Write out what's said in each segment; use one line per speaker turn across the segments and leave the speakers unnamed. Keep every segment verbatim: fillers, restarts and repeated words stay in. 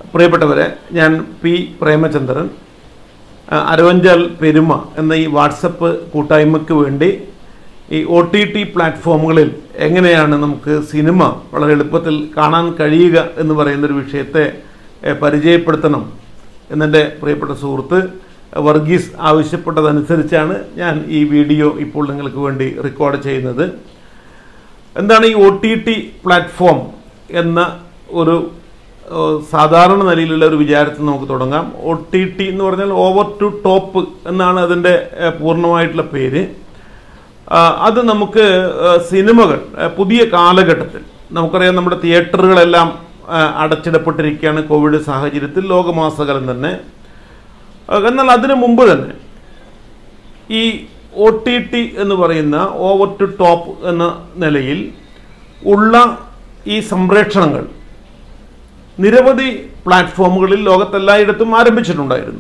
പ്രിയപ്പെട്ടവരെ, ഞാൻ പി പ്രേമചന്ദ്രൻ അരവഞ്ചാൽ പെരുമ എന്ന ഈ വാട്സപ്പ് കൂട്ടായ്മയ്ക്ക് വേണ്ടി ഈ ഒ ടി ടി പ്ലാറ്റ്ഫോമുകളിൽ എങ്ങനെയാണ് നമുക്ക് സിനിമ വളരെ എളുപ്പത്തിൽ കാണാൻ കഴിയുക എന്ന് പറയുന്നൊരു വിഷയത്തെ പരിചയപ്പെടുത്തണം എന്നെൻ്റെ പ്രിയപ്പെട്ട സുഹൃത്ത് വർഗീസ് ആവശ്യപ്പെട്ടതനുസരിച്ചാണ് ഞാൻ ഈ വീഡിയോ ഇപ്പോൾ നിങ്ങൾക്ക് വേണ്ടി റെക്കോർഡ് ചെയ്യുന്നത്. എന്താണ് ഈ ഒ ടി ടി പ്ലാറ്റ്ഫോം എന്ന ഒരു സാധാരണ നിലയിലുള്ള ഒരു വിചാരത്തിൽ നമുക്ക് തുടങ്ങാം. ഒ ടി ടി എന്ന് പറഞ്ഞാൽ ഓവർ ടു ടോപ്പ് എന്നാണ് അതിൻ്റെ പൂർണ്ണമായിട്ടുള്ള പേര്. അത് നമുക്ക് സിനിമകൾ പുതിയ കാലഘട്ടത്തിൽ നമുക്കറിയാം, നമ്മുടെ തിയേറ്ററുകളെല്ലാം അടച്ചിടപ്പെട്ടിരിക്കുകയാണ് കോവിഡ് സാഹചര്യത്തിൽ, ലോകമാസകലം തന്നെ. എന്നാൽ അതിനു മുമ്പ് തന്നെ ഈ ഒ ടി ടി എന്ന് പറയുന്ന ഓവർ ടു ടോപ്പ് എന്ന നിലയിൽ ഉള്ള ഈ സംപ്രേഷണങ്ങൾ നിരവധി പ്ലാറ്റ്ഫോമുകളിൽ ലോകത്തെല്ലായിടത്തും ആരംഭിച്ചിട്ടുണ്ടായിരുന്നു.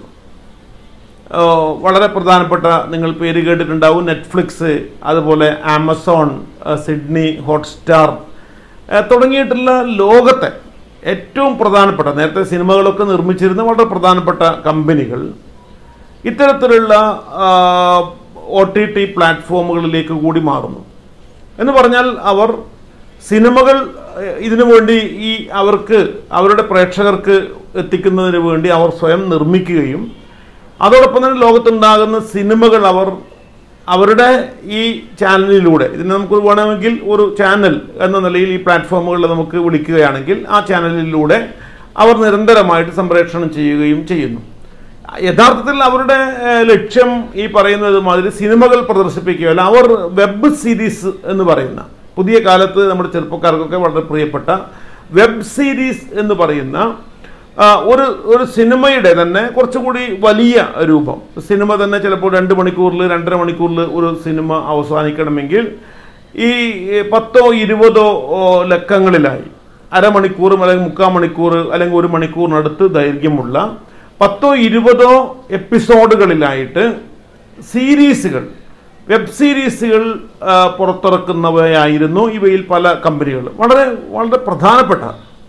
വളരെ പ്രധാനപ്പെട്ട, നിങ്ങൾ പേര് കേട്ടിട്ടുണ്ടാവും, നെറ്റ്ഫ്ലിക്സ്, അതുപോലെ ആമസോൺ, സിഡ്നി ഹോട്ട്സ്റ്റാർ തുടങ്ങിയിട്ടുള്ള ലോകത്തെ ഏറ്റവും പ്രധാനപ്പെട്ട, നേരത്തെ സിനിമകളൊക്കെ നിർമ്മിച്ചിരുന്ന വളരെ പ്രധാനപ്പെട്ട കമ്പനികൾ ഇത്തരത്തിലുള്ള ഒ ടി ടി പ്ലാറ്റ്ഫോമുകളിലേക്ക് കൂടി മാറുന്നു. എന്ന് പറഞ്ഞാൽ അവർ സിനിമകൾ ഇതിനു വേണ്ടി ഈ അവർക്ക് അവരുടെ പ്രേക്ഷകർക്ക് എത്തിക്കുന്നതിന് വേണ്ടി അവർ സ്വയം നിർമ്മിക്കുകയും അതോടൊപ്പം തന്നെ ലോകത്തുണ്ടാകുന്ന സിനിമകൾ അവർ അവരുടെ ഈ ചാനലിലൂടെ, ഇതിന് നമുക്ക് വേണമെങ്കിൽ ഒരു ചാനൽ എന്ന നിലയിൽ ഈ പ്ലാറ്റ്ഫോമുകളിൽ നമുക്ക് വിളിക്കുകയാണെങ്കിൽ ആ ചാനലിലൂടെ അവർ നിരന്തരമായിട്ട് സംപ്രേഷണം ചെയ്യുകയും ചെയ്യുന്നു. യഥാർത്ഥത്തിൽ അവരുടെ ലക്ഷ്യം ഈ പറയുന്നത് മാതിരി സിനിമകൾ പ്രദർശിപ്പിക്കുകയല്ല, അവർ വെബ് സീരീസ് എന്ന് പറയുന്ന, പുതിയ കാലത്ത് നമ്മുടെ ചെറുപ്പക്കാർക്കൊക്കെ വളരെ പ്രിയപ്പെട്ട വെബ് സീരീസ് എന്ന് പറയുന്ന ഒരു ഒരു സിനിമയുടെ തന്നെ കുറച്ചുകൂടി വലിയ രൂപം. സിനിമ തന്നെ ചിലപ്പോൾ രണ്ട് മണിക്കൂറിൽ രണ്ടര മണിക്കൂറിൽ ഒരു സിനിമ അവസാനിക്കണമെങ്കിൽ ഈ പത്തോ ഇരുപതോ ലക്കങ്ങളിലായി അരമണിക്കൂറും അല്ലെങ്കിൽ മുക്കാൽ മണിക്കൂർ അല്ലെങ്കിൽ ഒരു മണിക്കൂറിനടുത്ത് ദൈർഘ്യമുള്ള പത്തോ ഇരുപതോ എപ്പിസോഡുകളിലായിട്ട് സീരീസുകൾ, വെബ് സീരീസുകൾ പുറത്തിറക്കുന്നവയായിരുന്നു ഇവയിൽ പല കമ്പനികളും. വളരെ വളരെ പ്രധാനപ്പെട്ട,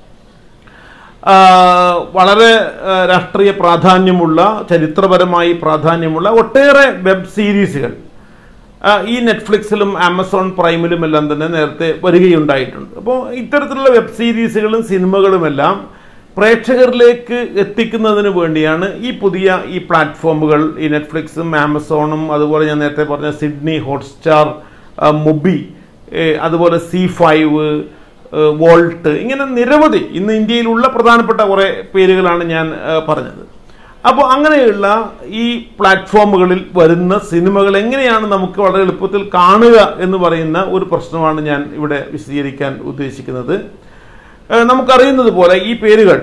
വളരെ രാഷ്ട്രീയ പ്രാധാന്യമുള്ള, ചരിത്രപരമായി പ്രാധാന്യമുള്ള ഒട്ടേറെ വെബ് സീരീസുകൾ ഈ നെറ്റ്ഫ്ലിക്സിലും ആമസോൺ പ്രൈമിലും എല്ലാം തന്നെ നേരത്തെ വരികയുണ്ടായിട്ടുണ്ട്. അപ്പോൾ ഇത്തരത്തിലുള്ള വെബ് സീരീസുകളും സിനിമകളുമെല്ലാം പ്രേക്ഷകരിലേക്ക് എത്തിക്കുന്നതിന് വേണ്ടിയാണ് ഈ പുതിയ ഈ പ്ലാറ്റ്ഫോമുകൾ, ഈ നെറ്റ്ഫ്ലിക്സും ആമസോണും അതുപോലെ ഞാൻ നേരത്തെ പറഞ്ഞ സിഡ്നി ഹോട്ട്സ്റ്റാർ, മുബി, അതുപോലെ സി ഫൈവ്, വോൾട്ട്, ഇങ്ങനെ നിരവധി ഇന്ന് ഇന്ത്യയിലുള്ള പ്രധാനപ്പെട്ട കുറേ പേരുകളാണ് ഞാൻ പറഞ്ഞത്. അപ്പോൾ അങ്ങനെയുള്ള ഈ പ്ലാറ്റ്ഫോമുകളിൽ വരുന്ന സിനിമകൾ എങ്ങനെയാണ് നമുക്ക് വളരെ എളുപ്പത്തിൽ കാണുക എന്ന് പറയുന്ന ഒരു പ്രശ്നമാണ് ഞാൻ ഇവിടെ വിശദീകരിക്കാൻ ഉദ്ദേശിക്കുന്നത്. നമുക്കറിയുന്നത് പോലെ ഈ പേരുകൾ,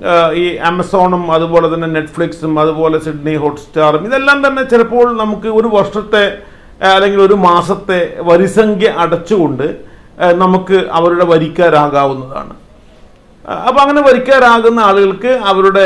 ഈ ആമസോണും അതുപോലെ തന്നെ നെറ്റ്ഫ്ലിക്സും അതുപോലെ സിഡ്നി ഹോട്ട്സ്റ്റാറും, ഇതെല്ലാം തന്നെ ചിലപ്പോൾ നമുക്ക് ഒരു വർഷത്തെ അല്ലെങ്കിൽ ഒരു മാസത്തെ വരിസംഖ്യ അടച്ചുകൊണ്ട് നമുക്ക് അവരുടെ വരിക്കാരാകാവുന്നതാണ്. അപ്പോൾ അങ്ങനെ വരിക്കാരാകുന്ന ആളുകൾക്ക് അവരുടെ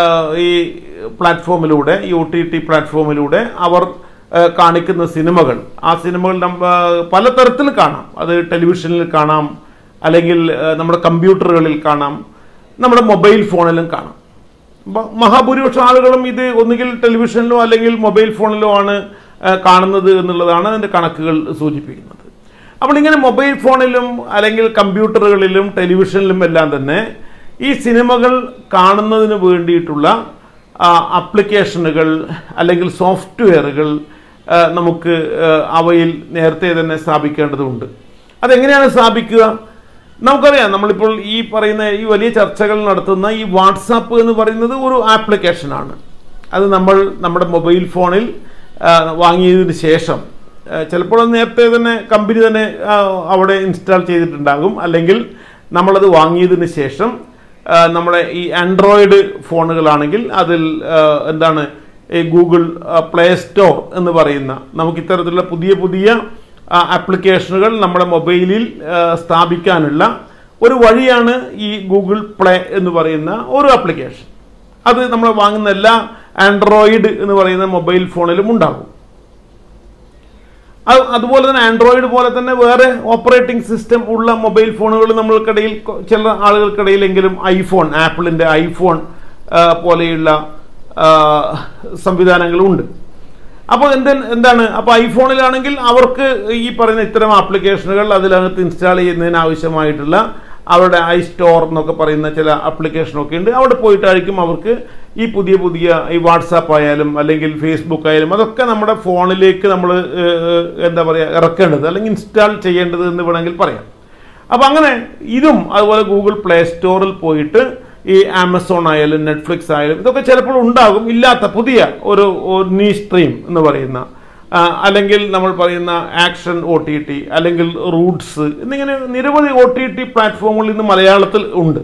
ഈ പ്ലാറ്റ്ഫോമിലൂടെ, ഈ ഒ ടി ടി പ്ലാറ്റ്ഫോമിലൂടെ അവർ കാണിക്കുന്ന സിനിമകൾ, ആ സിനിമകൾ പലതരത്തിൽ കാണാം. അത് ടെലിവിഷനിൽ കാണാം, അല്ലെങ്കിൽ നമ്മുടെ കമ്പ്യൂട്ടറുകളിൽ കാണാം, നമ്മുടെ മൊബൈൽ ഫോണിലും കാണാം. മഹാഭൂരിപക്ഷം ആളുകളും ഇത് ഒന്നുകിൽ ടെലിവിഷനിലോ അല്ലെങ്കിൽ മൊബൈൽ ഫോണിലോ ആണ് കാണുന്നത് എന്നുള്ളതാണ് അതിൻ്റെ കണക്കുകൾ സൂചിപ്പിക്കുന്നത്. അപ്പോൾ ഇങ്ങനെ മൊബൈൽ ഫോണിലും അല്ലെങ്കിൽ കമ്പ്യൂട്ടറുകളിലും ടെലിവിഷനിലും എല്ലാം തന്നെ ഈ സിനിമകൾ കാണുന്നതിന് വേണ്ടിയിട്ടുള്ള ആപ്ലിക്കേഷനുകൾ അല്ലെങ്കിൽ സോഫ്റ്റ്വെയറുകൾ നമുക്ക് അവയിൽ നേരത്തെ തന്നെ സ്ഥാപിക്കേണ്ടതുണ്ട്. അതെങ്ങനെയാണ് സ്ഥാപിക്കുക? നമുക്കറിയാം, നമ്മളിപ്പോൾ ഈ പറയുന്ന ഈ വലിയ ചർച്ചകൾ നടത്തുന്ന ഈ വാട്സാപ്പ് എന്ന് പറയുന്നത് ഒരു ആപ്ലിക്കേഷനാണ്. അത് നമ്മൾ നമ്മുടെ മൊബൈൽ ഫോണിൽ വാങ്ങിയതിന് ശേഷം, ചിലപ്പോൾ അത് നേരത്തെ തന്നെ കമ്പനി തന്നെ അവിടെ ഇൻസ്റ്റാൾ ചെയ്തിട്ടുണ്ടാകും, അല്ലെങ്കിൽ നമ്മളത് വാങ്ങിയതിന് ശേഷം നമ്മുടെ ഈ ആൻഡ്രോയിഡ് ഫോണുകളാണെങ്കിൽ അതിൽ എന്താണ് ഈ ഗൂഗിൾ പ്ലേ സ്റ്റോർ എന്ന് പറയുന്ന നമുക്ക് ഇത്തരത്തിലുള്ള പുതിയ പുതിയ ആപ്ലിക്കേഷനുകൾ നമ്മുടെ മൊബൈലിൽ സ്ഥാപിക്കാനുള്ള ഒരു വഴിയാണ് ഈ ഗൂഗിൾ പ്ലേ എന്ന് പറയുന്ന ഒരു ആപ്ലിക്കേഷൻ. അത് നമ്മൾ വാങ്ങുന്ന എല്ലാ ആൻഡ്രോയിഡ് എന്ന് പറയുന്ന മൊബൈൽ ഫോണിലും ഉണ്ടാകും. അതുപോലെ തന്നെ ആൻഡ്രോയിഡ് പോലെ തന്നെ വേറെ ഓപ്പറേറ്റിംഗ് സിസ്റ്റം ഉള്ള മൊബൈൽ ഫോണുകൾ നമ്മൾക്കിടയിൽ, ചില ആളുകൾക്കിടയിലെങ്കിലും ഐഫോൺ, ആപ്പിളിൻ്റെ ഐഫോൺ പോലെയുള്ള സംവിധാനങ്ങളുണ്ട്. അപ്പോൾ എന്ത് എന്താണ് അപ്പോൾ ഐഫോണിലാണെങ്കിൽ അവർക്ക് ഈ പറയുന്ന ഇത്തരം ആപ്ലിക്കേഷനുകൾ അതിനകത്ത് ഇൻസ്റ്റാൾ ചെയ്യുന്നതിന് ആവശ്യമായിട്ടുള്ള അവരുടെ ഐ സ്റ്റോർ എന്നൊക്കെ പറയുന്ന ചില ആപ്ലിക്കേഷനൊക്കെ ഉണ്ട്. അവിടെ പോയിട്ടായിരിക്കും അവർക്ക് ഈ പുതിയ പുതിയ ഈ വാട്സാപ്പ് ആയാലും അല്ലെങ്കിൽ ഫേസ്ബുക്ക് ആയാലും അതൊക്കെ നമ്മുടെ ഫോണിലേക്ക് നമ്മൾ എന്താ പറയുക ഇറക്കേണ്ടത് അല്ലെങ്കിൽ ഇൻസ്റ്റാൾ ചെയ്യേണ്ടത് എന്ന് വേണമെങ്കിൽ പറയാം. അപ്പം അങ്ങനെ ഇതും അതുപോലെ ഗൂഗിൾ പ്ലേ സ്റ്റോറിൽ പോയിട്ട് ഈ ആമസോൺ ആയാലും നെറ്റ്ഫ്ലിക്സ് ആയാലും ഇതൊക്കെ ചിലപ്പോൾ ഉണ്ടാകും. ഇല്ലാത്ത പുതിയ ഒരു നീ സ്ട്രീം എന്ന് പറയുന്ന അല്ലെങ്കിൽ നമ്മൾ പറയുന്ന ആക്ഷൻ ഒ ടി ടി അല്ലെങ്കിൽ റൂട്ട്സ് എന്നിങ്ങനെ നിരവധി ഒ ടി ടി പ്ലാറ്റ്ഫോമുകൾ ഇന്ന് മലയാളത്തിൽ ഉണ്ട്.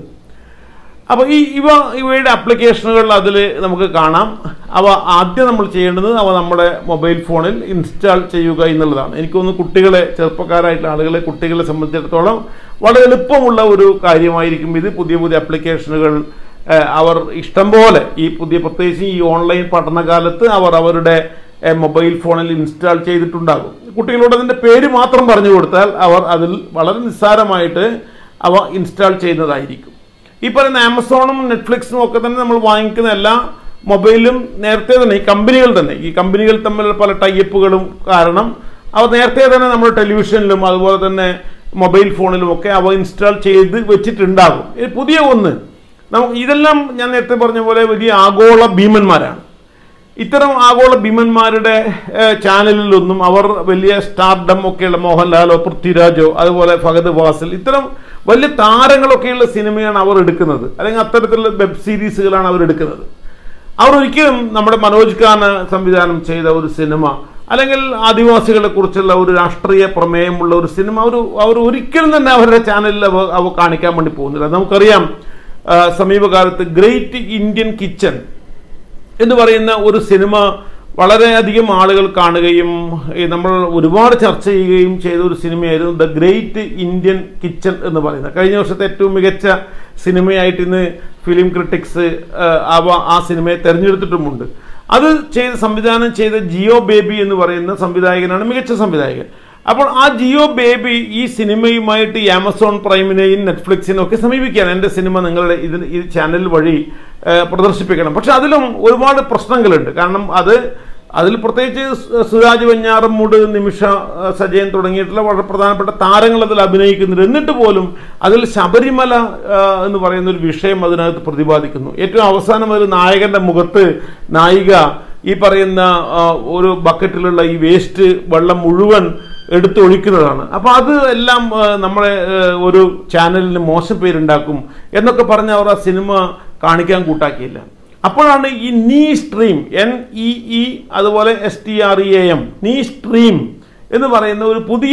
അപ്പോൾ ഈ ഇവ ഇവയുടെ ആപ്ലിക്കേഷനുകൾ അതിൽ നമുക്ക് കാണാം. അവ ആദ്യം നമ്മൾ ചെയ്യേണ്ടത് അവ നമ്മുടെ മൊബൈൽ ഫോണിൽ ഇൻസ്റ്റാൾ ചെയ്യുക എന്നുള്ളതാണ്. എനിക്കൊന്ന് കുട്ടികളെ ചെറുപ്പക്കാരായിട്ടുള്ള ആളുകളെ കുട്ടികളെ സംബന്ധിച്ചിടത്തോളം വളരെ എളുപ്പമുള്ള ഒരു കാര്യമായിരിക്കും ഇത്. പുതിയ പുതിയ ആപ്ലിക്കേഷനുകൾ അവർ ഇഷ്ടം പോലെ ഈ പുതിയ പ്രത്യേകിച്ച് ഈ ഓൺലൈൻ പഠനകാലത്ത് അവർ അവരുടെ മൊബൈൽ ഫോണിൽ ഇൻസ്റ്റാൾ ചെയ്തിട്ടുണ്ടാകും. കുട്ടികളോട് അതിൻ്റെ പേര് മാത്രം പറഞ്ഞു കൊടുത്താൽ അവർ അതിൽ വളരെ നിസ്സാരമായിട്ട് അവ ഇൻസ്റ്റാൾ ചെയ്യുന്നതായിരിക്കും. ഈ പറയുന്ന ആമസോണും നെറ്റ്ഫ്ലിക്സും ഒക്കെ തന്നെ നമ്മൾ വാങ്ങിക്കുന്ന എല്ലാ മൊബൈലും നേരത്തെ തന്നെ ഈ കമ്പനികൾ തന്നെ ഈ കമ്പനികൾ തമ്മിലുള്ള പല ടൈപ്പുകളും കാരണം അവ നേരത്തെ തന്നെ നമ്മൾ ടെലിവിഷനിലും അതുപോലെ തന്നെ മൊബൈൽ ഫോണിലും ഒക്കെ അവ ഇൻസ്റ്റാൾ ചെയ്ത് വെച്ചിട്ടുണ്ടാകും. പുതിയ ഒന്ന് നമുക്ക് ഇതെല്ലാം ഞാൻ നേരത്തെ പറഞ്ഞ പോലെ വലിയ ആഗോള ഭീമന്മാരാണ്. ഇത്തരം ആഗോള ഭീമന്മാരുടെ ചാനലിലൊന്നും അവർ വലിയ സ്റ്റാർഡം ഒക്കെയുള്ള മോഹൻലാലോ പൃഥ്വിരാജോ അതുപോലെ ഫഹദ് ഫാസിൽ ഇത്തരം വലിയ താരങ്ങളൊക്കെയുള്ള സിനിമയാണ് അവർ എടുക്കുന്നത്, അല്ലെങ്കിൽ അത്തരത്തിലുള്ള വെബ് സീരീസുകളാണ് അവർ എടുക്കുന്നത്. അവർ ഒരിക്കലും നമ്മുടെ മനോജ് ഖാൻ സംവിധാനം ചെയ്ത ഒരു സിനിമ അല്ലെങ്കിൽ ആദിവാസികളെ കുറിച്ചുള്ള ഒരു രാഷ്ട്രീയ പ്രമേയമുള്ള ഒരു സിനിമ അവർ അവർ ഒരിക്കലും തന്നെ അവരുടെ ചാനലിൽ അവ അവ കാണിക്കാൻ വേണ്ടി പോകുന്നില്ല. നമുക്കറിയാം സമീപകാലത്ത് ഗ്രേറ്റ് ഇന്ത്യൻ കിച്ചൺ എന്ന് പറയുന്ന ഒരു സിനിമ വളരെയധികം ആളുകൾ കാണുകയും നമ്മൾ ഒരുപാട് ചർച്ച ചെയ്യുകയും ചെയ്ത ഒരു സിനിമയായിരുന്നു ദ ഗ്രേറ്റ് ഇന്ത്യൻ കിച്ചൺ എന്ന് പറയുന്നത്. കഴിഞ്ഞ വർഷത്തെ ഏറ്റവും മികച്ച സിനിമയായിട്ട് ഇന്ന് ഫിലിം ക്രിട്ടിക്സ് അവ ആ സിനിമയെ തിരഞ്ഞെടുത്തിട്ടുമുണ്ട്. അത് ചെയ്ത് സംവിധാനം ചെയ്ത ജിയോ ബേബി എന്ന് പറയുന്ന സംവിധായകനാണ് മികച്ച സംവിധായകൻ. അപ്പോൾ ആ ജിയോ ബേബി ഈ സിനിമയുമായിട്ട് ഈ ആമസോൺ പ്രൈമിനെയും നെറ്റ്ഫ്ലിക്സിനും ഒക്കെ സമീപിക്കുകയാണ്. എൻ്റെ സിനിമ നിങ്ങളുടെ ഇതിന് ഈ ചാനൽ വഴി പ്രദർശിപ്പിക്കണം. പക്ഷെ അതിലും ഒരുപാട് പ്രശ്നങ്ങളുണ്ട്. കാരണം അത് അതിൽ പ്രത്യേകിച്ച് സുരാജ് വെഞ്ഞാറമ്മൂട്, നിമിഷ സജയൻ തുടങ്ങിയിട്ടുള്ള വളരെ പ്രധാനപ്പെട്ട താരങ്ങൾ അതിൽ അഭിനയിക്കുന്നുണ്ട്. എന്നിട്ട് പോലും അതിൽ ശബരിമല എന്ന് പറയുന്ന ഒരു വിഷയം അതിനകത്ത് പ്രതിപാദിക്കുന്നു. ഏറ്റവും അവസാനം ഒരു നായകന്റെ മുഖത്ത് നായിക ഈ പറയുന്ന ഒരു ബക്കറ്റിലുള്ള ഈ വേസ്റ്റ് വെള്ളം മുഴുവൻ എടുത്തൊഴിക്കുന്നതാണ്. അപ്പോൾ അത് എല്ലാം നമ്മളെ ഒരു ചാനലിന് മോശം പേരുണ്ടാക്കും എന്നൊക്കെ പറഞ്ഞ് അവർ ആ സിനിമ കാണിക്കാൻ കൂട്ടാക്കിയില്ല. അപ്പോഴാണ് ഈ NeeStream N E E അതുപോലെ S T R E A M NeeStream എന്ന് പറയുന്ന ഒരു പുതിയ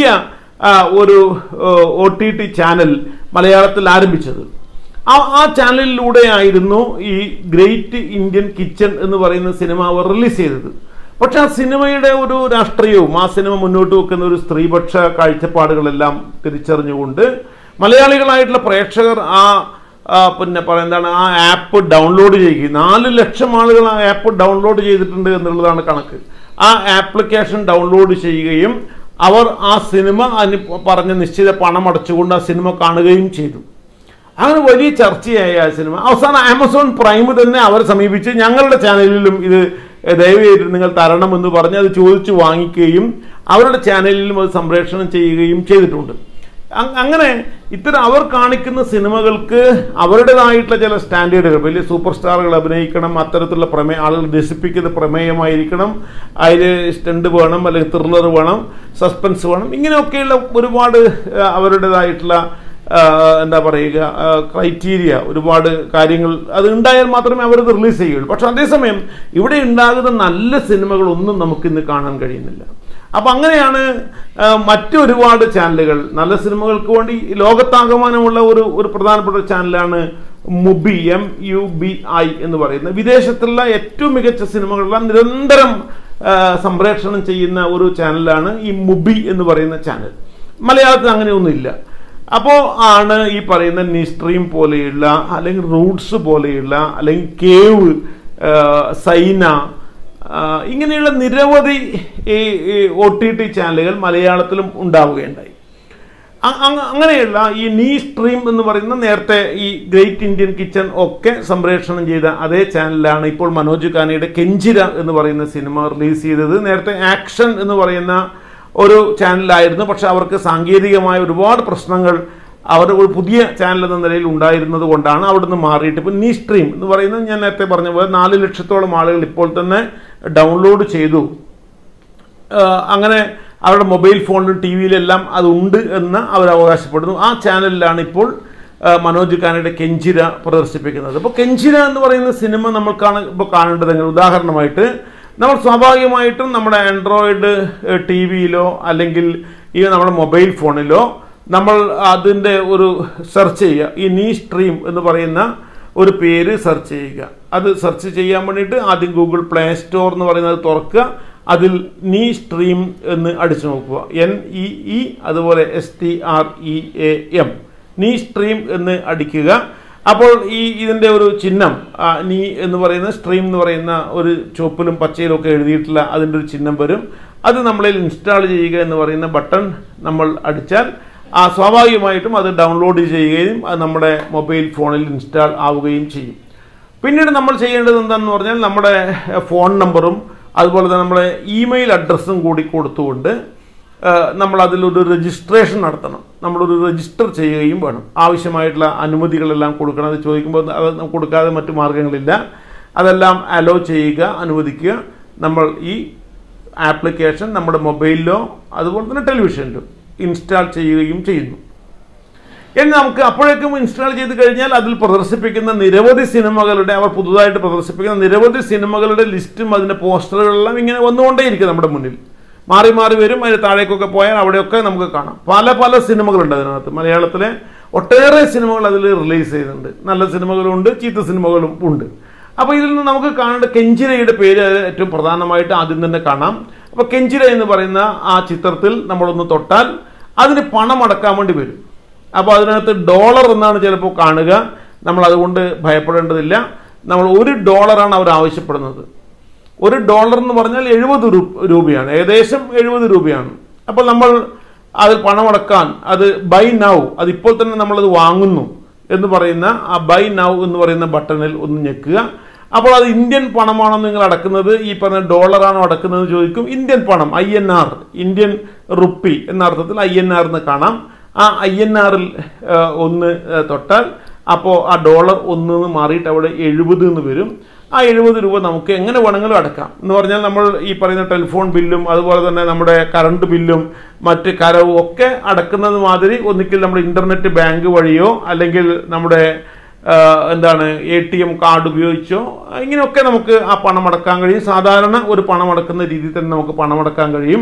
ഒരു ഒ ടി ടി ചാനൽ മലയാളത്തിൽ ആരംഭിച്ചത്. ആ ആ ചാനലിലൂടെയായിരുന്നു ഈ ഗ്രേറ്റ് ഇന്ത്യൻ കിച്ചൺ എന്ന് പറയുന്ന സിനിമ അവർ റിലീസ് ചെയ്തത്. പക്ഷെ ആ സിനിമയുടെ ഒരു രാഷ്ട്രീയവും ആ സിനിമ മുന്നോട്ട് വെക്കുന്ന ഒരു സ്ത്രീപക്ഷ കാഴ്ചപ്പാടുകളെല്ലാം തിരിച്ചറിഞ്ഞുകൊണ്ട് മലയാളികളായിട്ടുള്ള പ്രേക്ഷകർ ആ പിന്നെ പറയാം എന്താണ് ആ ആപ്പ് ഡൗൺലോഡ് ചെയ്യുകയും നാല് ലക്ഷം ആളുകൾ ആ ആപ്പ് ഡൗൺലോഡ് ചെയ്തിട്ടുണ്ട് എന്നുള്ളതാണ് കണക്ക്. ആ ആപ്ലിക്കേഷൻ ഡൗൺലോഡ് ചെയ്യുകയും അവർ ആ സിനിമ അതിന് പറഞ്ഞ നിശ്ചിത പണം അടച്ചുകൊണ്ട് ആ സിനിമ കാണുകയും ചെയ്തു. അങ്ങനെ വലിയ ചർച്ചയായി ആ സിനിമ. അവസാനം ആമസോൺ പ്രൈം തന്നെ അവരെ സമീപിച്ച് ഞങ്ങളുടെ ചാനലിലും ഇത് ദയവായിട്ട് നിങ്ങൾ തരണമെന്ന് പറഞ്ഞ് അത് ചോദിച്ചു വാങ്ങിക്കുകയും അവരുടെ ചാനലിലും അത് സംപ്രേഷണം ചെയ്യുകയും ചെയ്തിട്ടുണ്ട്. അങ്ങനെ ഇത്തരം അവർ കാണിക്കുന്ന സിനിമകൾക്ക് അവരുടേതായിട്ടുള്ള ചില സ്റ്റാൻഡേർഡുകൾ, വലിയ സൂപ്പർ സ്റ്റാറുകൾ അഭിനയിക്കണം, അത്തരത്തിലുള്ള പ്രമേയം ആളുകൾ രസിപ്പിക്കുന്ന പ്രമേയമായിരിക്കണം, അതിൽ സ്റ്റണ്ട് വേണം, അല്ലെങ്കിൽ ത്രില്ലർ വേണം, സസ്പെൻസ് വേണം, ഇങ്ങനെയൊക്കെയുള്ള ഒരുപാട് അവരുടേതായിട്ടുള്ള എന്താ പറയുക ക്രൈറ്റീരിയ, ഒരുപാട് കാര്യങ്ങൾ അത് ഉണ്ടായാൽ മാത്രമേ അവരത് റിലീസ് ചെയ്യുള്ളൂ. പക്ഷെ അതേസമയം ഇവിടെ ഉണ്ടാകുന്ന നല്ല സിനിമകളൊന്നും നമുക്കിന്ന് കാണാൻ കഴിയുന്നില്ല. അപ്പം അങ്ങനെയാണ് മറ്റൊരുപാട് ചാനലുകൾ നല്ല സിനിമകൾക്ക് വേണ്ടി ലോകത്താകമാനമുള്ള ഒരു ഒരു പ്രധാനപ്പെട്ട ചാനലാണ് Mubi, M U B I എന്ന് പറയുന്നത്. വിദേശത്തുള്ള ഏറ്റവും മികച്ച സിനിമകളെല്ലാം നിരന്തരം സംപ്രേഷണം ചെയ്യുന്ന ഒരു ചാനലാണ് ഈ മുബി എന്ന് പറയുന്ന ചാനൽ. മലയാളത്തിൽ അങ്ങനെയൊന്നുമില്ല. അപ്പോൾ ആണ് ഈ പറയുന്ന നീ സ്ട്രീം പോലെയുള്ള അല്ലെങ്കിൽ റൂട്ട്സ് പോലെയുള്ള അല്ലെങ്കിൽ കേവ്, സൈന ഇങ്ങനെയുള്ള നിരവധി ഈ ഒ ടി ടി ചാനലുകൾ മലയാളത്തിലും ഉണ്ടാവുകയുണ്ടായി. അങ്ങനെയുള്ള ഈ നീ സ്ട്രീം എന്ന് പറയുന്ന നേരത്തെ ഈ ഗ്രേറ്റ് ഇന്ത്യൻ കിച്ചൺ ഒക്കെ സംപ്രേഷണം ചെയ്ത അതേ ചാനലിലാണ് ഇപ്പോൾ മനോജ് ഖാനയുടെ കെഞ്ചിര എന്ന് പറയുന്ന സിനിമ റിലീസ് ചെയ്തത്. നേരത്തെ ആക്ഷൻ എന്ന് പറയുന്ന ഒരു ചാനലായിരുന്നു. പക്ഷെ അവർക്ക് സാങ്കേതികമായ ഒരുപാട് പ്രശ്നങ്ങൾ അവരുടെ ഒരു പുതിയ ചാനൽ എന്ന നിലയിൽ ഉണ്ടായിരുന്നത് കൊണ്ടാണ് അവിടുന്ന് മാറിയിട്ട് ഇപ്പോൾ നീ സ്ട്രീം എന്ന് പറയുന്നത് ഞാൻ നേരത്തെ പറഞ്ഞ പോലെ നാല് ലക്ഷത്തോളം ആളുകൾ ഇപ്പോൾ തന്നെ ഡൗൺലോഡ് ചെയ്തു. അങ്ങനെ അവരുടെ മൊബൈൽ ഫോണിലും ടി വിയിലെല്ലാം അതുണ്ട് എന്ന് അവർ അവകാശപ്പെടുന്നു. ആ ചാനലിലാണ് ഇപ്പോൾ മനോജ് ഖാനയുടെ കെഞ്ചിര പ്രദർശിപ്പിക്കുന്നത്. അപ്പോൾ കെഞ്ചിര എന്ന് പറയുന്ന സിനിമ നമ്മൾക്കാണ് ഇപ്പോൾ കാണേണ്ടത്. ഉദാഹരണമായിട്ട് നമ്മൾ സ്വാഭാവികമായിട്ടും നമ്മുടെ ആൻഡ്രോയിഡ് ടി വിയിലോ അല്ലെങ്കിൽ ഈ നമ്മുടെ മൊബൈൽ ഫോണിലോ നമ്മൾ അതിൻ്റെ ഒരു സെർച്ച് ചെയ്യുക. ഈ നീ സ്ട്രീം എന്ന് പറയുന്ന ഒരു പേര് സെർച്ച് ചെയ്യുക. അത് സെർച്ച് ചെയ്യാൻ വേണ്ടിയിട്ട് ആദ്യം ഗൂഗിൾ പ്ലേ സ്റ്റോർ എന്ന് പറയുന്നത് തുറക്കുക. അതിൽ നീ സ്ട്രീം എന്ന് അടിച്ചു നോക്കുക. എൻ ഇ ഇ അതുപോലെ S T R E A M NeeStream എന്ന് അടിക്കുക. അപ്പോൾ ഈ ഇതിൻ്റെ ഒരു ചിഹ്നം നീ എന്ന് പറയുന്ന സ്ട്രീം എന്ന് പറയുന്ന ഒരു ചുവപ്പിലും പച്ചയിലും ഒക്കെ എഴുതിയിട്ടുള്ള അതിൻ്റെ ഒരു ചിഹ്നം വരും. അത് നമ്മളിൽ ഇൻസ്റ്റാൾ ചെയ്യുക എന്ന് പറയുന്ന ബട്ടൺ നമ്മൾ അടിച്ചാൽ ആ സ്വാഭാവികമായിട്ടും അത് ഡൗൺലോഡ് ചെയ്യുകയും അത് നമ്മുടെ മൊബൈൽ ഫോണിൽ ഇൻസ്റ്റാൾ ആവുകയും ചെയ്യും. പിന്നീട് നമ്മൾ ചെയ്യേണ്ടത് എന്താണെന്ന് പറഞ്ഞാൽ നമ്മുടെ ഫോൺ നമ്പറും അതുപോലെ തന്നെ നമ്മുടെ ഇമെയിൽ അഡ്രസ്സും കൂടി കൊടുത്തുകൊണ്ട് നമ്മൾ അതിലൊരു രജിസ്ട്രേഷൻ നടത്തണം. നമ്മളൊരു രജിസ്റ്റർ ചെയ്യുകയും വേണം. ആവശ്യമായിട്ടുള്ള അനുമതികളെല്ലാം കൊടുക്കണം. അത് ചോദിക്കുമ്പോൾ അത് കൊടുക്കാതെ മറ്റു മാർഗങ്ങളില്ല. അതെല്ലാം അലോ ചെയ്യുക, അനുവദിക്കുക. നമ്മൾ ഈ ആപ്ലിക്കേഷൻ നമ്മുടെ മൊബൈലിലോ അതുപോലെ തന്നെ ടെലിവിഷനിലോ ഇൻസ്റ്റാൾ ചെയ്യുകയും ചെയ്യുന്നു. ഇനി നമുക്ക് അപ്പോഴേക്കും ഇൻസ്റ്റാൾ ചെയ്ത് കഴിഞ്ഞാൽ അതിൽ പ്രദർശിപ്പിക്കുന്ന നിരവധി സിനിമകളുടെ അവർ പുതുതായിട്ട് പ്രദർശിപ്പിക്കുന്ന നിരവധി സിനിമകളുടെ ലിസ്റ്റും അതിൻ്റെ പോസ്റ്ററുകളെല്ലാം ഇങ്ങനെ വന്നുകൊണ്ടേയിരിക്കും നമ്മുടെ മുന്നിൽ. മാറി മാറി വരും. അതിന് താഴേക്കൊക്കെ പോയാൽ അവിടെയൊക്കെ നമുക്ക് കാണാം. പല പല സിനിമകളുണ്ട് അതിനകത്ത്. മലയാളത്തിലെ ഒട്ടേറെ സിനിമകൾ അതിൽ റിലീസ് ചെയ്യുന്നുണ്ട്. നല്ല സിനിമകളുണ്ട്, ചീത്ത സിനിമകളും ഉണ്ട്. അപ്പോൾ ഇതിൽ നിന്ന് നമുക്ക് കാണേണ്ട കെഞ്ചിരയുടെ പേര് ഏറ്റവും പ്രധാനമായിട്ട് ആദ്യം തന്നെ കാണാം. അപ്പോൾ കെഞ്ചിര എന്ന് പറയുന്ന ആ ചിത്രത്തിൽ നമ്മളൊന്ന് തൊട്ടാൽ അതിന് പണം അടക്കാൻ വേണ്ടി വരും. അപ്പോൾ അതിനകത്ത് ഡോളർ എന്നാണ് ചിലപ്പോൾ കാണുക. നമ്മൾ അതുകൊണ്ട് ഭയപ്പെടേണ്ടതില്ല. നമ്മൾ ഒരു ഡോളറാണ് അവർ ആവശ്യപ്പെടുന്നത്. ഒരു ഡോളർ എന്ന് പറഞ്ഞാൽ എഴുപത് രൂപയാണ്, ഏകദേശം എഴുപത് രൂപയാണ്. അപ്പോൾ നമ്മൾ അതിൽ പണമടക്കാൻ അത് ബൈ നൗ, അതിപ്പോൾ തന്നെ നമ്മളത് വാങ്ങുന്നു എന്ന് പറയുന്ന ആ ബൈ നൗ എന്ന് പറയുന്ന ബട്ടണിൽ ഒന്ന് ഞെക്കുക. അപ്പോൾ അത് ഇന്ത്യൻ പണമാണോ നിങ്ങൾ അടക്കുന്നത്, ഈ പറഞ്ഞ ഡോളറാണോ അടക്കുന്നത് ചോദിക്കും. ഇന്ത്യൻ പണം, I N R, Indian rupee എന്ന അർത്ഥത്തിൽ ഐ എൻ ആർ എന്ന് കാണാം. ആ ഐ എൻ ആറിൽ ഒന്ന് തൊട്ടാൽ അപ്പോൾ ആ ഡോളർ ഒന്ന് മാറിയിട്ട് അവിടെ എഴുപത് എന്ന് വരും. ആ എഴുപത് രൂപ നമുക്ക് എങ്ങനെ വേണമെങ്കിലും അടക്കാം. എന്ന് പറഞ്ഞാൽ നമ്മൾ ഈ പറയുന്ന ടെലിഫോൺ ബില്ലും അതുപോലെ തന്നെ നമ്മുടെ കറണ്ട് ബില്ലും മറ്റ് കരവും ഒക്കെ അടക്കുന്നത് മാതിരി ഒന്നിക്കിൽ നമ്മുടെ ഇന്റർനെറ്റ് ബാങ്ക് വഴിയോ അല്ലെങ്കിൽ നമ്മുടെ എന്താണ് എ ടി എം കാർഡ് ഉപയോഗിച്ചോ ഇങ്ങനെയൊക്കെ നമുക്ക് ആ പണം അടക്കാൻ കഴിയും. സാധാരണ ഒരു പണം അടക്കുന്ന രീതിയിൽ തന്നെ നമുക്ക് പണം അടക്കാൻ കഴിയും.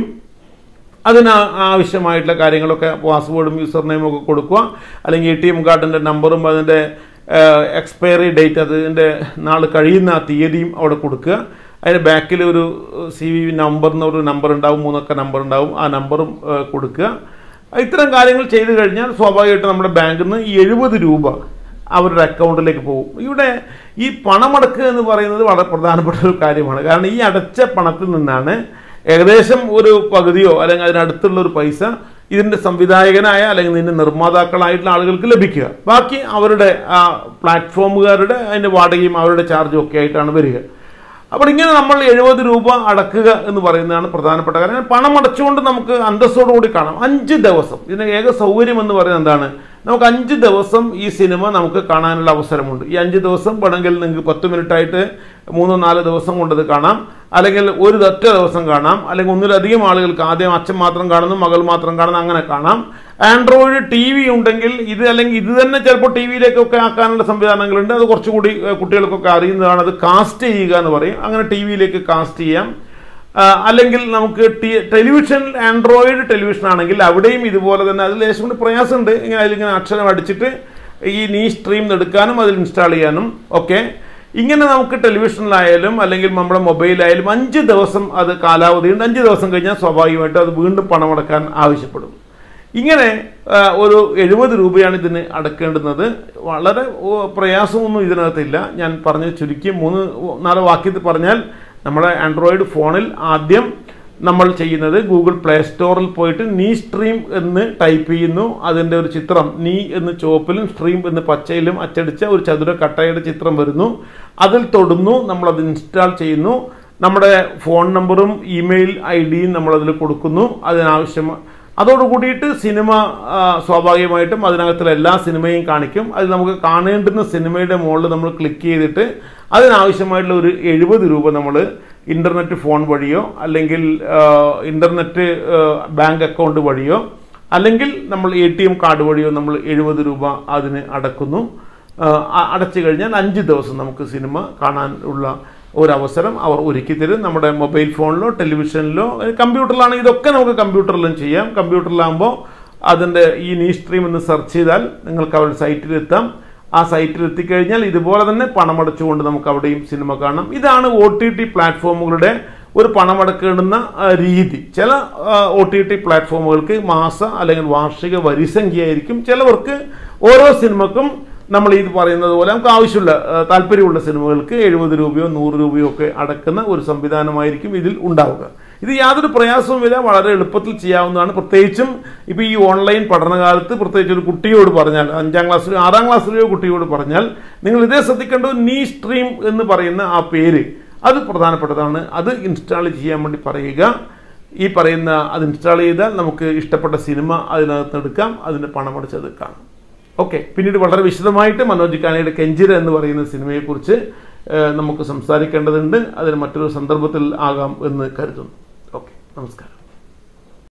അതിന് ആവശ്യമായിട്ടുള്ള കാര്യങ്ങളൊക്കെ പാസ്വേഡും യൂസർ നെയിമും ഒക്കെ കൊടുക്കുക. അല്ലെങ്കിൽ എ ടി എം കാർഡിൻ്റെ നമ്പറും അതിൻ്റെ എക്സ്പയറി ഡേറ്റ്, അതിൻ്റെ നാൾ കഴിയുന്ന ആ തീയതിയും അവിടെ കൊടുക്കുക. അതിന് ബാക്കിൽ ഒരു സി വി നമ്പർ എന്നൊരു നമ്പർ ഉണ്ടാവും, മൂന്നൊക്കെ നമ്പർ ഉണ്ടാവും. ആ നമ്പറും കൊടുക്കുക. ഇത്തരം കാര്യങ്ങൾ ചെയ്തു കഴിഞ്ഞാൽ സ്വാഭാവികമായിട്ട് നമ്മുടെ ബാങ്കിൽ നിന്ന് ഈ എഴുപത് രൂപ അവരുടെ അക്കൗണ്ടിലേക്ക് പോകും. ഇവിടെ ഈ പണമടക്കുക എന്ന് പറയുന്നത് വളരെ പ്രധാനപ്പെട്ട ഒരു കാര്യമാണ്. കാരണം ഈ അടച്ച പണത്തിൽ നിന്നാണ് ഏകദേശം ഒരു പകുതിയോ അല്ലെങ്കിൽ അതിനടുത്തുള്ള ഒരു പൈസ ഇതിൻ്റെ സംവിധായകനായ അല്ലെങ്കിൽ ഇതിൻ്റെ നിർമ്മാതാക്കളായിട്ടുള്ള ആളുകൾക്ക് ലഭിക്കുക. ബാക്കി അവരുടെ ആ പ്ലാറ്റ്ഫോമുകാരുടെ അതിൻ്റെ വാടകയും അവരുടെ ചാർജും ഒക്കെ ആയിട്ടാണ് വരിക. അപ്പോൾ ഇങ്ങനെ നമ്മൾ എഴുപത് രൂപ അടക്കുക എന്ന് പറയുന്നതാണ് പ്രധാനപ്പെട്ട കാര്യം. പണം അടച്ചുകൊണ്ട് നമുക്ക് അന്തസ്സോടുകൂടി കാണാം. അഞ്ച് ദിവസം ഇതിന് ഏക സൗകര്യം എന്ന് പറയുന്നത് എന്താണ്, നമുക്ക് അഞ്ച് ദിവസം ഈ സിനിമ നമുക്ക് കാണാനുള്ള അവസരമുണ്ട്. ഈ അഞ്ച് ദിവസം വേണമെങ്കിൽ നിങ്ങൾക്ക് പത്ത് മിനിറ്റായിട്ട് മൂന്നോ നാല് ദിവസം കൊണ്ടത് കാണാം, അല്ലെങ്കിൽ ഒരു ഒറ്റ ദിവസം കാണാം, അല്ലെങ്കിൽ ഒന്നിലധികം ആളുകൾക്ക് ആദ്യം അച്ഛൻ മാത്രം കാണുന്നു, മകൾ മാത്രം കാണുന്നു, അങ്ങനെ കാണാം. ആൻഡ്രോയിഡ് ടി വി ഉണ്ടെങ്കിൽ ഇത് അല്ലെങ്കിൽ ഇത് തന്നെ ചിലപ്പോൾ ടി വിയിലേക്കൊക്കെ ആക്കാനുള്ള സംവിധാനങ്ങളുണ്ട്. അത് കുറച്ചുകൂടി കുട്ടികൾക്കൊക്കെ അറിയുന്നതാണ്. അത് കാസ്റ്റ് ചെയ്യുക എന്ന് പറയും. അങ്ങനെ ടി വിയിലേക്ക് കാസ്റ്റ് ചെയ്യാം. അല്ലെങ്കിൽ നമുക്ക് ടി ടെലിവിഷൻ ആൻഡ്രോയിഡ് ടെലിവിഷൻ ആണെങ്കിൽ അവിടെയും ഇതുപോലെ തന്നെ അതിൽ ലേശം കൂടി പ്രയാസമുണ്ട്. ഇങ്ങനെ അതിലിങ്ങനെ അക്ഷരം അടിച്ചിട്ട് ഈ നീ സ്ട്രീം എടുക്കാനും അതിൽ ഇൻസ്റ്റാൾ ചെയ്യാനും ഒക്കെ. ഇങ്ങനെ നമുക്ക് ടെലിവിഷനിലായാലും അല്ലെങ്കിൽ നമ്മുടെ മൊബൈലായാലും അഞ്ച് ദിവസം അത് കാലാവധിയുണ്ട്. അഞ്ച് ദിവസം കഴിഞ്ഞാൽ സ്വാഭാവികമായിട്ടും അത് വീണ്ടും പണമടക്കാൻ ആവശ്യപ്പെടും. ഇങ്ങനെ ഒരു എഴുപത് രൂപയാണ് ഇതിന് അടക്കേണ്ടുന്നത്. വളരെ പ്രയാസമൊന്നും ഇതിനകത്തില്ല. ഞാൻ പറഞ്ഞ ചുരുക്കി മൂന്ന് നാല് വാക്യത്തിൽ പറഞ്ഞാൽ നമ്മുടെ ആൻഡ്രോയിഡ് ഫോണിൽ ആദ്യം നമ്മൾ ചെയ്യുന്നത് ഗൂഗിൾ പ്ലേ സ്റ്റോറിൽ പോയിട്ട് നീ സ്ട്രീം എന്ന് ടൈപ്പ് ചെയ്യുന്നു. അതിൻ്റെ ഒരു ചിത്രം നീ എന്ന് ചുവപ്പിലും സ്ട്രീം എന്ന് പച്ചയിലും അച്ചടിച്ച ഒരു ചതുര കട്ടയുടെ ചിത്രം വരുന്നു. അതിൽ തൊടുന്നു, നമ്മളത് ഇൻസ്റ്റാൾ ചെയ്യുന്നു. നമ്മുടെ ഫോൺ നമ്പറും ഇമെയിൽ ഐ ഡിയും നമ്മളതിൽ കൊടുക്കുന്നു. അതിനാവശ്യം അതോടുകൂടിയിട്ട് സിനിമ സ്വാഭാവികമായിട്ടും അതിനകത്തുള്ള എല്ലാ സിനിമയും കാണിക്കും. അത് നമുക്ക് കാണേണ്ടുന്ന സിനിമയുടെ മുകളിൽ നമ്മൾ ക്ലിക്ക് ചെയ്തിട്ട് അതിനാവശ്യമായിട്ടുള്ള ഒരു എഴുപത് രൂപ നമ്മൾ ഇൻ്റർനെറ്റ് ഫോൺ വഴിയോ അല്ലെങ്കിൽ ഇൻ്റർനെറ്റ് ബാങ്ക് അക്കൗണ്ട് വഴിയോ അല്ലെങ്കിൽ നമ്മൾ എ ടി എം കാർഡ് വഴിയോ നമ്മൾ എഴുപത് രൂപ അതിന് അടക്കുന്നു. അടച്ചു കഴിഞ്ഞാൽ അഞ്ച് ദിവസം നമുക്ക് സിനിമ കാണാനുള്ള ഒരവസരം അവർ ഒരുക്കി തരും. നമ്മുടെ മൊബൈൽ ഫോണിലോ ടെലിവിഷനിലോ കമ്പ്യൂട്ടറിലാണെങ്കിൽ ഇതൊക്കെ നമുക്ക് കമ്പ്യൂട്ടറിലും ചെയ്യാം. കമ്പ്യൂട്ടറിലാകുമ്പോൾ അതിൻ്റെ ഈ നീ സ്ട്രീം എന്ന് സെർച്ച് ചെയ്താൽ നിങ്ങൾക്ക് അവരുടെ സൈറ്റിലെത്താം. ആ സൈറ്റിൽ എത്തിക്കഴിഞ്ഞാൽ ഇതുപോലെ തന്നെ പണമടച്ചുകൊണ്ട് നമുക്ക് അവിടെയും സിനിമ കാണാം. ഇതാണ് ഒ ടി ടി പ്ലാറ്റ്ഫോമുകളുടെ ഒരു പണമടക്കേണ്ടുന്ന രീതി. ചില ഒ ടി ടി പ്ലാറ്റ്ഫോമുകൾക്ക് മാസ അല്ലെങ്കിൽ വാർഷിക വരിസംഖ്യയായിരിക്കും. ചിലവർക്ക് ഓരോ സിനിമക്കും നമ്മൾ ഇത് പറയുന്നത് പോലെ നമുക്ക് ആവശ്യമുള്ള താല്പര്യമുള്ള സിനിമകൾക്ക് എഴുപത് രൂപയോ നൂറ് രൂപയോ ഒക്കെ അടക്കുന്ന ഒരു സംവിധാനമായിരിക്കും ഇതിൽ ഉണ്ടാവുക. ഇത് യാതൊരു പ്രയാസവുമില്ല, വളരെ എളുപ്പത്തിൽ ചെയ്യാവുന്നതാണ്. പ്രത്യേകിച്ചും ഇപ്പോൾ ഈ ഓൺലൈൻ പഠനകാലത്ത് പ്രത്യേകിച്ച് ഒരു കുട്ടിയോട് പറഞ്ഞാൽ, അഞ്ചാം ക്ലാസ്സിലോ ആറാം ക്ലാസ്സിലെയോ കുട്ടിയോട് പറഞ്ഞാൽ നിങ്ങൾ ഇതേ ശ്രദ്ധിക്കേണ്ടത് നീ സ്ട്രീം എന്ന് പറയുന്ന ആ പേര് അത് പ്രധാനപ്പെട്ടതാണ്. അത് ഇൻസ്റ്റാൾ ചെയ്യാൻ വേണ്ടി പറയുക. ഈ പറയുന്ന അത് ഇൻസ്റ്റാൾ ചെയ്താൽ നമുക്ക് ഇഷ്ടപ്പെട്ട സിനിമ അതിനകത്ത് എടുക്കാം, അതിന് പണമടച്ചത് കാണാം. ഓക്കെ, പിന്നീട് വളരെ വിശദമായിട്ട് മനോജ് കാനയുടെ കെഞ്ചിര എന്ന് പറയുന്ന സിനിമയെക്കുറിച്ച് നമുക്ക് സംസാരിക്കേണ്ടതുണ്ട്. അതിന് മറ്റൊരു സന്ദർഭത്തിൽ ആകാം എന്ന് കരുതുന്നു. ഓക്കെ, നമസ്കാരം.